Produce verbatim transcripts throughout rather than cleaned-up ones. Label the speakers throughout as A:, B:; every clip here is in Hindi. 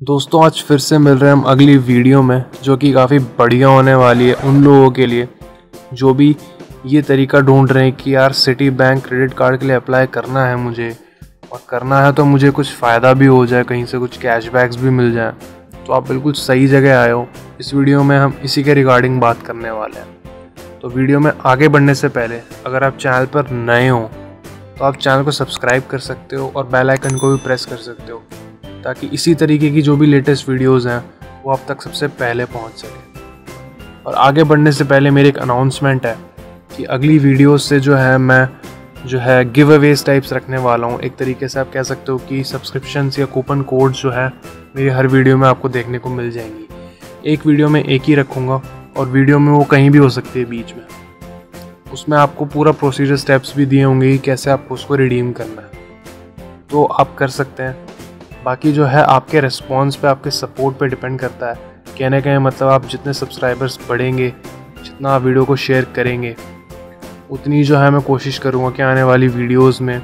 A: दोस्तों आज फिर से मिल रहे हैं हम अगली वीडियो में, जो कि काफ़ी बढ़िया होने वाली है उन लोगों के लिए जो भी ये तरीका ढूंढ रहे हैं कि यार सिटी बैंक क्रेडिट कार्ड के लिए अप्लाई करना है मुझे, और करना है तो मुझे कुछ फ़ायदा भी हो जाए, कहीं से कुछ कैशबैक्स भी मिल जाए। तो आप बिल्कुल सही जगह आए हो। इस वीडियो में हम इसी के रिगार्डिंग बात करने वाले हैं। तो वीडियो में आगे बढ़ने से पहले अगर आप चैनल पर नए हो तो आप चैनल को सब्सक्राइब कर सकते हो और बेल आइकन को भी प्रेस कर सकते हो, ताकि इसी तरीके की जो भी लेटेस्ट वीडियोस हैं वो आप तक सबसे पहले पहुंच सके। और आगे बढ़ने से पहले मेरी एक अनाउंसमेंट है कि अगली वीडियोस से जो है मैं जो है गिव अवेज टाइप्स रखने वाला हूं। एक तरीके से आप कह सकते हो कि सब्सक्रिप्शंस या कूपन कोड्स जो है मेरी हर वीडियो में आपको देखने को मिल जाएंगी। एक वीडियो में एक ही रखूँगा और वीडियो में वो कहीं भी हो सकती है बीच में। उसमें आपको पूरा प्रोसीजर स्टेप्स भी दिए होंगे कि कैसे आपको उसको रिडीम करना है, तो आप कर सकते हैं। बाकी जो है आपके रिस्पॉन्स पे, आपके सपोर्ट पे डिपेंड करता है। कहने का मतलब आप जितने सब्सक्राइबर्स बढ़ेंगे, जितना आप वीडियो को शेयर करेंगे, उतनी जो है मैं कोशिश करूँगा कि आने वाली वीडियोस में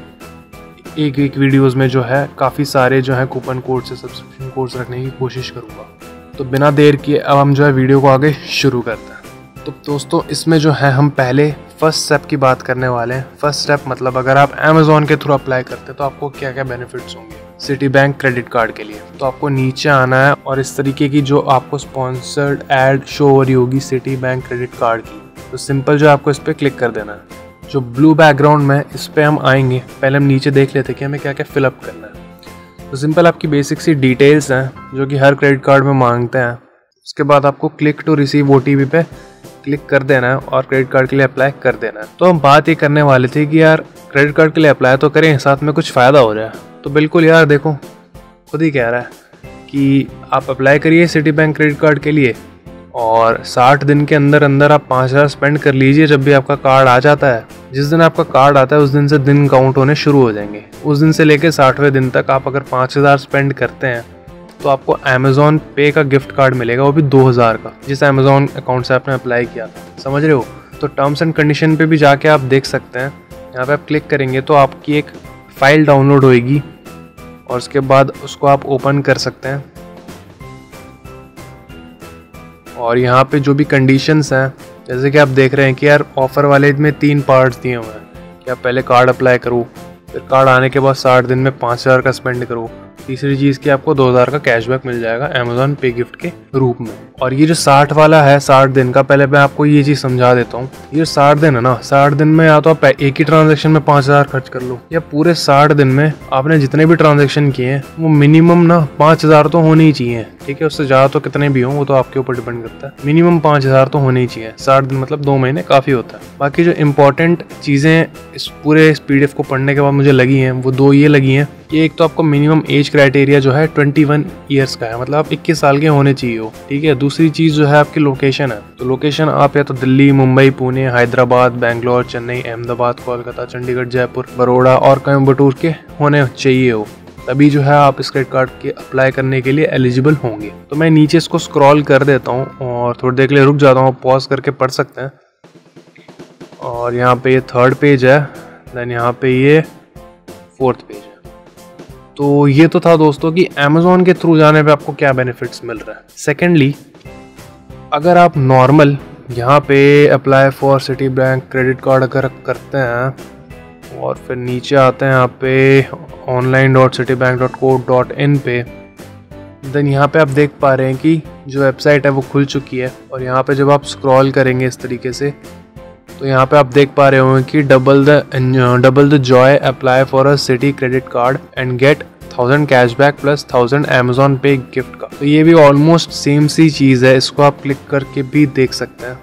A: एक एक वीडियोस में जो है काफ़ी सारे जो है कूपन कोड से सब्सक्रिप्शन कोड्स रखने की कोशिश करूँगा। तो बिना देर किए अब हम जो है वीडियो को आगे शुरू करते हैं। तो दोस्तों इसमें जो है हम पहले फर्स्ट स्टेप की बात करने वाले हैं। फर्स्ट स्टेप मतलब अगर आप अमेज़ॉन के थ्रू अप्लाई करते हैं तो आपको क्या क्या बेनिफिट्स होंगे सिटी बैंक क्रेडिट कार्ड के लिए। तो आपको नीचे आना है और इस तरीके की जो आपको स्पॉन्सर्ड ऐड शो हो रही होगी सिटी बैंक क्रेडिट कार्ड की, तो सिंपल जो आपको इस पर क्लिक कर देना है। जो ब्लू बैकग्राउंड में इस पर हम आएंगे, पहले हम नीचे देख लेते हैं कि हमें क्या क्या फिलअप करना है। तो सिंपल आपकी बेसिक सी डिटेल्स हैं जो कि हर क्रेडिट कार्ड में मांगते हैं। उसके बाद आपको click to receive O T P पे क्लिक कर देना है और क्रेडिट कार्ड के लिए अप्लाई कर देना है। तो हम बात ये करने वाले थे कि यार क्रेडिट कार्ड के लिए अप्लाई तो करें, साथ में कुछ फ़ायदा हो जाए। तो बिल्कुल यार देखो, खुद ही कह रहा है कि आप अप्लाई करिए सिटी बैंक क्रेडिट कार्ड के लिए और साठ दिन के अंदर अंदर आप पाँच हज़ार स्पेंड कर लीजिए। जब भी आपका कार्ड आ जाता है, जिस दिन आपका कार्ड आता है उस दिन से दिन काउंट होने शुरू हो जाएंगे। उस दिन से लेकर साठवें दिन तक आप अगर पाँच हज़ार स्पेंड करते हैं तो आपको अमेज़ॉन पे का गिफ्ट कार्ड मिलेगा, वो भी दो हज़ार का, जिस अमेज़ॉन अकाउंट से आपने अप्लाई किया था। समझ रहे हो? तो टर्म्स एंड कंडीशन पे भी जाके आप देख सकते हैं। यहाँ पे आप क्लिक करेंगे तो आपकी एक फ़ाइल डाउनलोड होएगी और उसके बाद उसको आप ओपन कर सकते हैं। और यहाँ पे जो भी कंडीशंस हैं, जैसे कि आप देख रहे हैं कि यार ऑफ़र वाले में तीन पार्ट्स दिए हुए हैं कि आप पहले कार्ड अप्लाई करो, फिर कार्ड आने के बाद साठ दिन में पाँच हज़ार का स्पेंड करो, तीसरी चीज़ की आपको दो हज़ार का कैशबैक मिल जाएगा अमेज़ॉन पे गिफ्ट के रूप में। और ये जो साठ वाला है, साठ दिन का, पहले मैं आपको ये चीज़ समझा देता हूँ। ये साठ दिन है ना, साठ दिन में या तो आप एक ही ट्रांजैक्शन में पाँच हज़ार खर्च कर लो, या पूरे साठ दिन में आपने जितने भी ट्रांजैक्शन किए हैं वो मिनिमम ना पाँच हज़ार तो होने ही चाहिए। ठीक है, उससे ज़्यादा तो कितने भी हों वो तो आपके ऊपर डिपेंड करता है। मिनिमम पाँच हज़ार तो होने ही चाहिए। साठ दिन मतलब दो महीने काफ़ी होता है। बाकी जो इंपॉर्टेंट चीज़ें इस पूरे इस पी डी एफ को पढ़ने के बाद मुझे लगी हैं वो दो ये लगी हैं कि एक तो आपको मिनिमम एज क्राइटेरिया जो है इक्कीस ईयर्स का है, मतलब आप इक्कीस साल के होने चाहिए हो। ठीक है, दूसरी चीज़ जो है आपकी लोकेशन है। तो लोकेशन आप या तो दिल्ली, मुंबई, पुणे, हैदराबाद, बेंगलोर, चेन्नई, अहमदाबाद, कोलकाता, चंडीगढ़, जयपुर, बड़ौदा और कोयम्बटूर के होने चाहिए हो, तभी जो है आप इस क्रेडिट कार्ड के अप्लाई करने के लिए एलिजिबल होंगे। तो मैं नीचे इसको स्क्रॉल कर देता हूँ और थोड़ी देर के लिए रुक जाता हूँ, पॉज करके पढ़ सकते हैं। और यहाँ पे ये थर्ड पेज है, देन यहाँ पे ये फोर्थ पेज है। तो ये तो था दोस्तों कि अमेज़ॉन के थ्रू जाने पे आपको क्या बेनिफिट्स मिल रहा है। सेकेंडली, अगर आप नॉर्मल यहाँ पे apply for Citi bank credit card अगर करते हैं और फिर नीचे आते हैं यहाँ पे online dot Citi bank dot co dot in पे, देन यहाँ पे आप देख पा रहे हैं कि जो वेबसाइट है वो खुल चुकी है। और यहाँ पे जब आप स्क्रॉल करेंगे इस तरीके से तो यहाँ पे आप देख पा रहे होंगे कि double the double the joy, apply for a Citi credit card and get thousand cashback plus thousand Amazon Pay gift का। तो ये भी ऑलमोस्ट सेम सी चीज़ है, इसको आप क्लिक करके भी देख सकते हैं।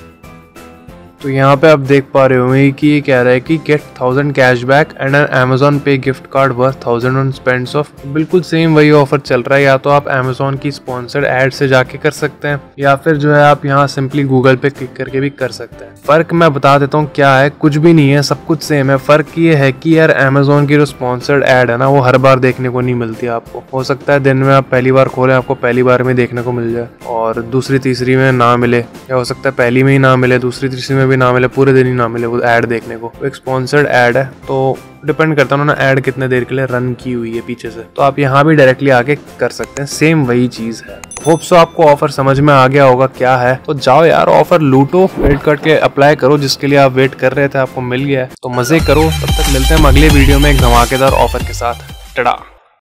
A: तो यहाँ पे आप देख पा रहे होंगे कि ये कह रहा है कि get thousand cashback and an Amazon Pay gift card worth thousand on spends of. बिल्कुल सेम वही ऑफर चल रहा है। या तो आप अमेज़ॉन की स्पॉन्सर्ड एड से जाके कर सकते हैं, या फिर जो है आप यहाँ सिंपली गूगल पे क्लिक करके भी कर सकते हैं। फ़र्क मैं बता देता हूँ क्या है, कुछ भी नहीं है, सब कुछ सेम है। फ़र्क ये है कि यार अमेज़ॉन की जो स्पॉन्सर्ड एड है ना, वो हर बार देखने को नहीं मिलती आपको। हो सकता है दिन में आप पहली बार खोलें, आपको पहली बार में देखने को मिल जाए और दूसरी तीसरी में ना मिले, या हो सकता है पहली में ही ना मिले, दूसरी तीसरी में भी ना मिले, पूरे दिन ही ना मिले वो ऐड देखने को। एक स्पॉन्सर्ड ऐड है तो डिपेंड करता है उन्होंने ऐड कितने देर के लिए रन की हुई है पीछे से। तो आप यहाँ भी डायरेक्टली आके कर सकते हैं, सेम वही चीज है। होप सो आपको ऑफर समझ में आ गया होगा क्या है। तो जाओ यार ऑफर लूटो, क्रेडिट कार्ड के अप्लाई करो जिसके लिए आप वेट कर रहे थे, आपको मिल गया है तो मजे करो। तब तक मिलते हैं हम अगले वीडियो में एक धमाकेदार ऑफर के साथ। टड़ा।